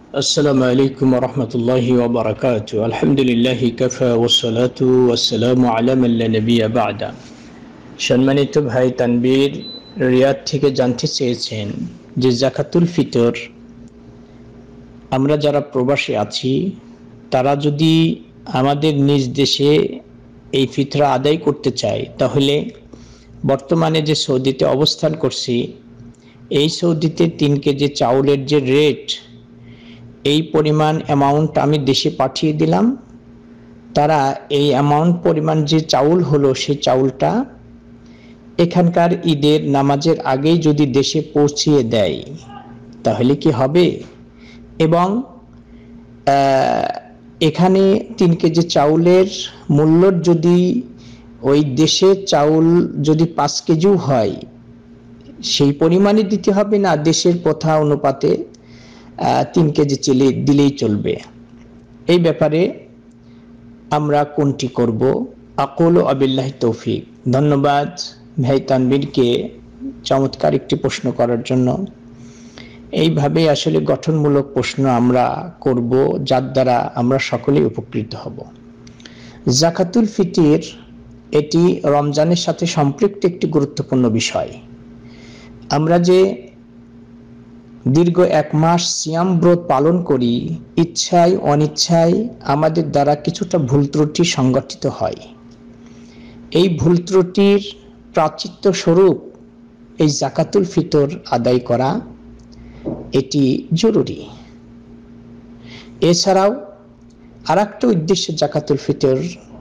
السلام عليكم ورحمة الله وبركاته. الحمد لله كفى والصلاة والسلام على من لا نبي بعد. সম্মানিত ভাই তানবীর রিয়াদ থেকে জানতে চেয়েছেন যে যাকাতুল ফিতর আমরা যারা প্রবাসী আছি তারা যদি আমাদের নিজ দেশে এই ফিতরা আদায় করতে চায় তাহলে বর্তমানে যে সৌদিতে অবস্থান করছি এই সৌদিতে 3 কেজি চাউলের যে রেট এই পরিমাণ অ্যামাউন্ট আমি দেশে পাঠিয়ে দিলাম। তারা এই অ্যামাউন্ট পরিমাণ যে চাউল হলো সেই চাউলটা এখানকার ঈদের নামাজের আগেই যদি দেশে পৌঁছিয়ে দেয় তাহলে কি হবে, এবং এখানে 3 কেজি চাউলের মূল্য যদি ওই দেশের চাউল যদি 5 কেজিও হয় সেই পরিমাণে দিতে হবে না দেশের প্রথা অনুপাতে 3 কেজি চিলি দিলেই চলবে? এই ব্যাপারে আমরা কোনটি করব? আকুলু আবিল্লাহি তৌফিক। ধন্যবাদ ভাই তানবীরকে চমৎকার একটি প্রশ্ন করার জন্য। এইভাবে আসলে গঠনমূলক প্রশ্ন আমরা করব যার দ্বারা আমরা সকলেই উপকৃত হব। যাকাতুল ফিতর এটি রমজানের সাথে সম্পৃক্ত একটি গুরুত্বপূর্ণ বিষয়। আমরা যে দীর্ঘ 1 মাস সিয়াম ব্রত পালন করি, ইচ্ছায় অনিচ্ছায় আমাদের দ্বারা কিছুটা ভুল ত্রুটি সংঘটিত হয়। এই ভুল ত্রুটির প্রায়শ্চিত্ত স্বরূপ এই যাকাতুল ফিতর আদায় করা এটি জরুরি। এছাড়াও আরেকটা উদ্দেশ্যে যাকাতুল ফিতর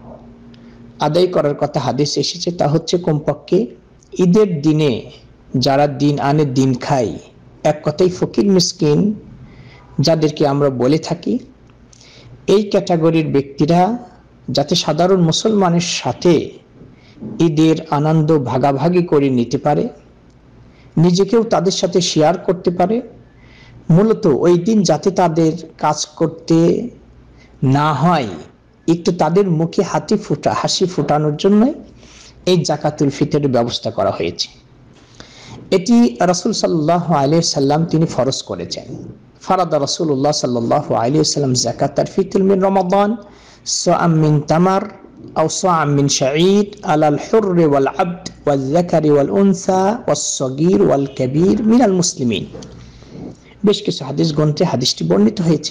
আদায় করার কথা হাদিস এসেছে, তা হচ্ছে কমপক্ষে ঈদের দিনে যারা দিন আনে দিন খায়, এক কথায় ফকির মিসকিন যাদেরকে আমরা বলে থাকি, এই ক্যাটাগরির ব্যক্তিরা যাতে সাধারণ মুসলমানের সাথে ঈদের আনন্দ ভাগাভাগি করে নিতে পারে, নিজেকেও তাদের সাথে শেয়ার করতে পারে। মূলত ওই দিন যাতে তাদের কাজ করতে না হয়, একটু তাদের মুখে হাসি ফোটানোর জন্য এই যাকাতুল ফিতরের ব্যবস্থা করা হয়েছে। এটি রাসূল সাল্লাল্লাহু আলাইহি সাল্লাম তিনি ফরজ করেছেন। ফারাদা রাসূলুল্লাহ সাল্লাল্লাহু আলাইহি সাল্লাম যাকাতুল ফিতর মিন রমাদান সাআম মিন তামার আও সাআম মিন শাঈর আলাল হুররি ওয়াল আবদ ওয়াল যাকারি ওয়াল উনসা ওয়াস সগীর ওয়াল কাবীর মিনাল মুসলিমিন। বেশ কিছু হাদিস গ্রন্থে হাদিসটি বর্ণিত হয়েছে।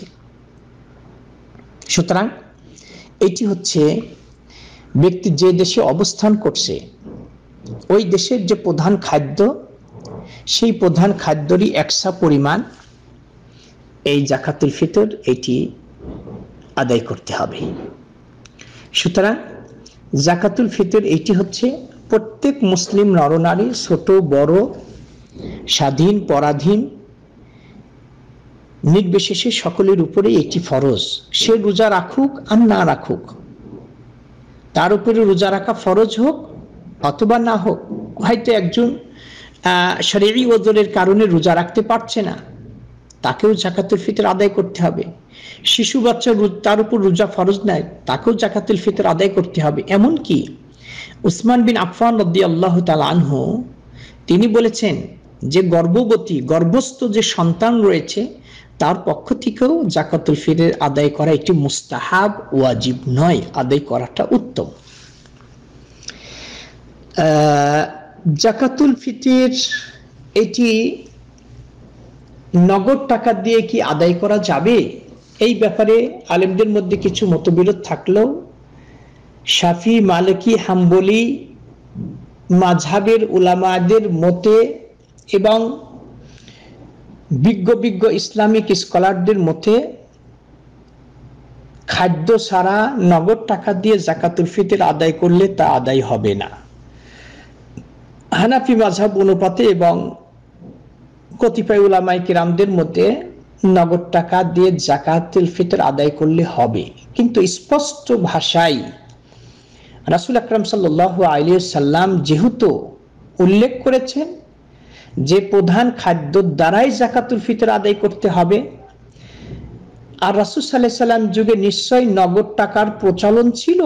সুতরাং এটি হচ্ছে ব্যক্তি যে দেশে অবস্থান করছে ওই দেশের যে প্রধান খাদ্য, সেই প্রধান খাদ্যরই একসা পরিমাণ এই যাকাতুল ফিতর এটি আদায় করতে হবে। সুতরাং যাকাতুল ফিতর এটি হচ্ছে প্রত্যেক মুসলিম নরনারী, ছোট বড়, স্বাধীন পরাধীন নির্বিশেষে সকলের উপরে এটি ফরজ। সে রোজা রাখুক আর না রাখুক, তার উপরে রোজা রাখা ফরজ হোক অথবা না হোক। হয়তো একজন শরঈ ওযরের কারণে রোজা রাখতে পারছে না, তাকেও যাকাতুল ফিতর আদায় করতে হবে। শিশু বাচ্চা তার উপর রোজা ফরজ নয়, তাকেও যাকাতুল ফিতর আদায় করতে হবে। এমনকি উসমান বিন আফফান রাদিয়াল্লাহু তাআলা আনহু তিনি বলেছেন যে গর্ভস্থ যে সন্তান রয়েছে তার পক্ষ থেকেও যাকাতুল ফিতর আদায় করা একটি মুস্তাহাব, ওয়াজিব নয়, আদায় করাটা উত্তম। যাকাতুল ফিতর এটি নগদ টাকা দিয়ে কি আদায় করা যাবে? এই ব্যাপারে আলেমদের মধ্যে কিছু মতবিরোধ থাকলেও শাফি, মালিকি, হাম্বলি মাযহাবের উলামাদের মতে এবং বিজ্ঞ ইসলামিক স্কলারদের মতে খাদ্য ছাড়া নগদ টাকা দিয়ে যাকাতুল ফিতর আদায় করলে তা আদায় হবে না। হানাফি মাযহাব অনুপাতে এবং কতিপয় উলামায়ে কিরামদের মতে নগদ টাকা দিয়ে যাকাতুল ফিতর আদায় করলে হবে, কিন্তু স্পষ্ট ভাষায় রাসূল আকরাম সাল্লাল্লাহু আলাইহি সাল্লাম যেহেতু উল্লেখ করেছেন যে প্রধান খাদ্য দ্বারাই যাকাতুল ফিতর আদায় করতে হবে, আর রাসূল সাল্লাল্লাহু আলাইহি সাল্লাম যুগে নিশ্চয় নগদ টাকার প্রচলন ছিল।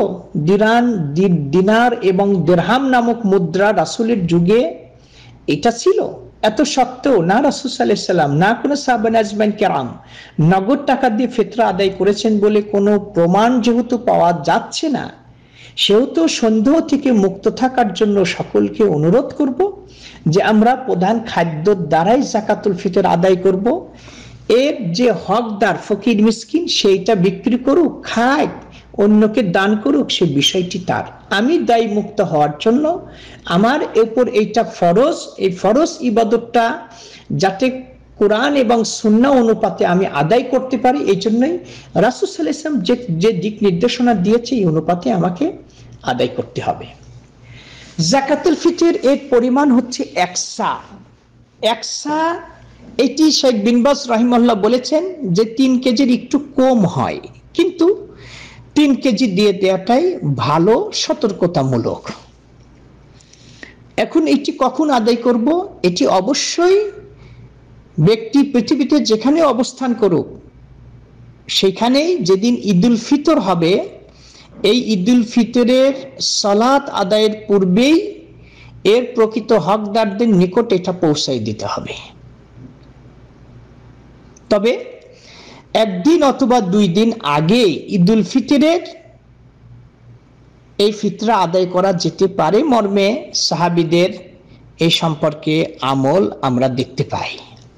দিনার এবং দিরহাম নামক মুদ্রা রাসূলের যুগে এটা ছিল। এত সত্ত্বেও না রাসূল সাল্লাল্লাহু আলাইহি সাল্লাম না কোনো সাহাবা আজমাইন কেরাম নগদ টাকা দিয়ে ফিতরা আদায় করেছেন বলে কোনো প্রমাণ যেহেতু পাওয়া যাচ্ছে না, সেহেতু সন্দেহ থেকে মুক্ত থাকার জন্য সকলকে অনুরোধ করব যে আমরা প্রধান খাদ্যর দ্বারাই যাকাতুল ফিতর আদায় করব। এর যে হকদার ফকির মিসকিন সেইটা বিক্রি করুক, খাক, অন্যকে দান করুক, সে বিষয়টি তার। আমি দায়ী মুক্ত হওয়ার জন্য আমার উপর এইটা ফরজ, এই ফরজ ইবাদতটা যাতে কোরআন এবং সুন্নাহ অনুপাতে আমি আদায় করতে পারি, এই জন্যই রাসূল সাল্লাল্লাহু আলাইহি ওয়াসাল্লাম যে দিক নির্দেশনা দিয়েছে এই অনুপাতে আমাকে আদায় করতে হবে। যাকাতুল ফিতর এর পরিমাণ হচ্ছে 1 সা। 1 সা এটি শেখ বিন বাজ রাহিমাহুল্লাহ বলেছেন যে 3 কেজির একটু কম হয়, কিন্তু 3 কেজি দিয়ে দেওয়াটাই ভালো, সতর্কতামূলক। এখন এটি কখন আদায় করব? এটি অবশ্যই ব্যক্তি পৃথিবীতে যেখানে অবস্থান করুক সেখানেই যেদিন ঈদুল ফিতর হবে, এই ঈদুল ফিতরের সালাত আদায়ের পূর্বেই এর প্রকৃত হকদারদের নিকট এটা পৌঁছাই দিতে হবে। তবে একদিন অথবা 2 দিন আগে ঈদুল ফিতরের এই ফিতরা আদায় করা যেতে পারে মর্মে সাহাবীদের এই সম্পর্কে আমল আমরা দেখতে পাই।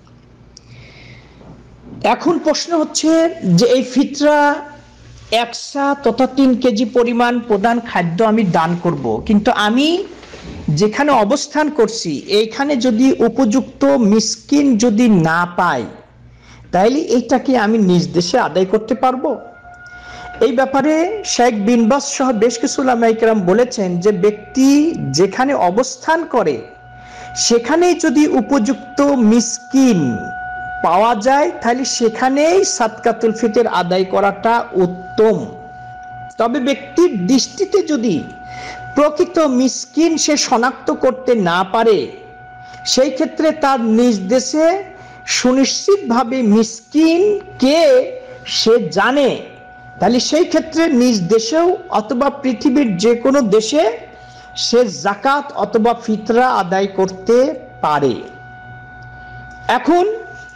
এখন প্রশ্ন হচ্ছে যে এই ফিতরা 1 সা তথা 3 কেজি পরিমাণ প্রধান খাদ্য আমি দান করব, কিন্তু আমি যেখানে অবস্থান করছি এইখানে যদি উপযুক্ত মিসকিন যদি না পাই, তাইলে এইটাকে আমি নিজ দেশে আদায় করতে পারবো? এই ব্যাপারে শেখ বিন বাজ সহ বেশ কিছু উলামায়ে কেরাম বলেছেন যে ব্যক্তি যেখানে অবস্থান করে সেখানেই যদি উপযুক্ত মিসকিন পাওয়া যায় তাহলে সেখানেই সাদকাতুল ফিতর আদায় করাটা উত্তম। তবে ব্যক্তির দৃষ্টিতে যদি প্রকৃত মিসকিন সে শনাক্ত করতে না পারে, সেই ক্ষেত্রে তার নিজ দেশে সুনিশ্চিতভাবে মিসকিন কে সে জানে, তাহলে সেই ক্ষেত্রে নিজ দেশেও অথবা পৃথিবীর যে কোনো দেশে সে যাকাত অথবা ফিতরা আদায় করতে পারে। এখন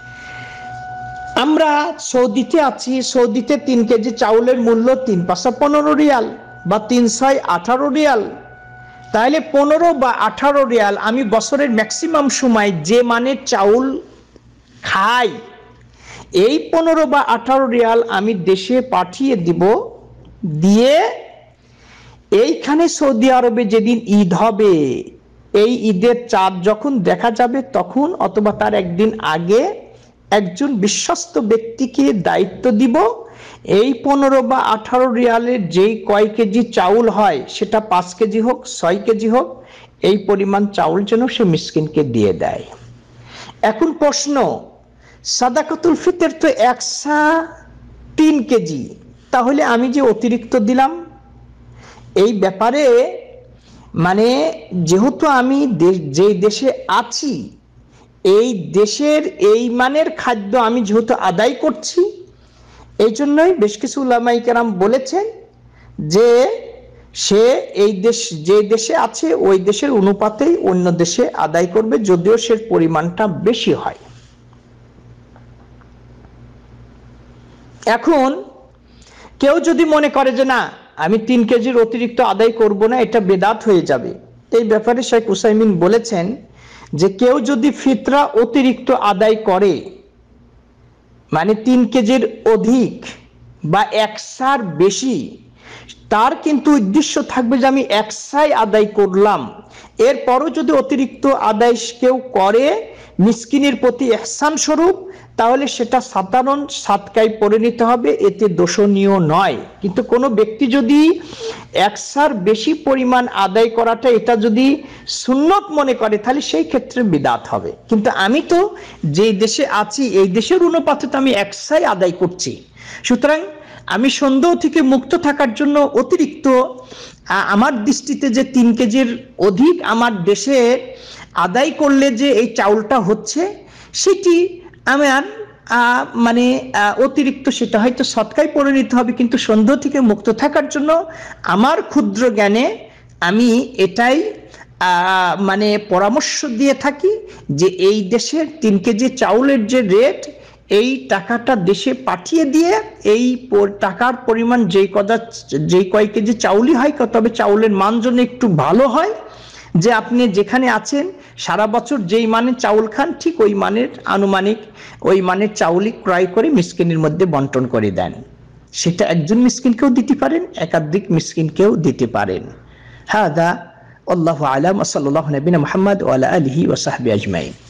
আমরা সৌদিতে আছি, সৌদিতে 3 কেজি চাউলের মূল্য 3 পাঁচা 15 রিয়াল বা 3 ছয় 18 রিয়াল। তাহলে 15 বা 18 রিয়াল আমি বছরের ম্যাক্সিমাম সময় যে মানের চাউল খাই, এই 15 বা 18 রিয়াল আমি দেশে পাঠিয়ে দিব, দিয়ে এইখানে সৌদি আরবে যেদিন ঈদ হবে, এই ঈদের চাঁদ যখন দেখা যাবে তখন অথবা তার একদিন আগে একজন বিশ্বস্ত ব্যক্তিকে দায়িত্ব দিব, এই 15 বা 18 রিয়ালের যেই কয় কেজি চাউল হয় সেটা 5 কেজি হোক 6 কেজি হোক, এই পরিমাণ চাউল যেন সে মিসকিনকে দিয়ে দেয়। এখন প্রশ্ন, সাদাকাতুল ফিতর তো 1 সা 3 কেজি, তাহলে আমি যে অতিরিক্ত দিলাম, এই ব্যাপারে মানে যেহেতু আমি যে দেশে আছি এই দেশের এই মানের খাদ্য আমি যেহেতু আদায় করছি, এই জন্যই বেশ কিছু উলামায়ে কেরাম বলেছেন যে সে এই দেশ যে দেশে আছে ওই দেশের অনুপাতেই অন্য দেশে আদায় করবে, যদিও সে পরিমাণটা বেশি হয়। এখন কেউ যদি মনে করে যে না আমি 3 কেজির অতিরিক্ত আদায় করব না, এটা বেদাত হয়ে যাবে, এই ব্যাপারে শেখ উসাইমিন বলেছেন যে কেউ যদি ফিতরা অতিরিক্ত আদায় করে, মানে 3 কেজির অধিক বা 1 সার বেশি, তার কিন্তু উদ্দেশ্য থাকবে যে আমি 1 সাই আদায় করলাম, এরপরও যদি অতিরিক্ত আদায় কেউ করে মিসকিনের প্রতি ইহসান স্বরূপ, তাহলে সেটা সাধারণ সাদকায় পরিণত হবে, এতে দোষণীয় নয়। কিন্তু কোনো ব্যক্তি যদি 1 সার বেশি পরিমাণ আদায় করাটা এটা যদি সুন্নত মনে করে, তাহলে সেই ক্ষেত্রে বিদআত হবে। কিন্তু আমি তো যেই দেশে আছি এই দেশের অনুপাতে তো আমি 1 সাই আদায় করছি, সুতরাং আমি সন্দেহ থেকে মুক্ত থাকার জন্য অতিরিক্ত আমার দৃষ্টিতে যে 3 কেজির অধিক আমার দেশে আদায় করলে যে এই চাউলটা হচ্ছে, সেটি আমার মানে অতিরিক্ত, সেটা হয়তো সদকায় পরিণত হবে, কিন্তু সন্দেহ থেকে মুক্ত থাকার জন্য আমার ক্ষুদ্র জ্ঞানে আমি এটাই মানে পরামর্শ দিয়ে থাকি যে এই দেশের 3 কেজি চাউলের যে রেট, এই টাকাটা দেশে পাঠিয়ে দিয়ে এই টাকার পরিমাণ যেই কয় কেজি চাউলই হয়, তবে চাউলের মান যেন একটু ভালো হয়, যে আপনি যেখানে আছেন সারা বছর যেই মানের চাউল খান ঠিক ওই মানের আনুমানিক ওই মানের চাউলই ক্রয় করে মিসকিনের মধ্যে বন্টন করে দেন। সেটা একজন মিসকিনকেও দিতে পারেন, একাধিক মিসকিনকেও দিতে পারেন। হাদা আল্লাহু আলাম। সাল্লাল্লাহু আলা নবিয়িনা মুহাম্মদ ওয়া আলা আলিহি ওয়া সাহবিহি আজমাইন।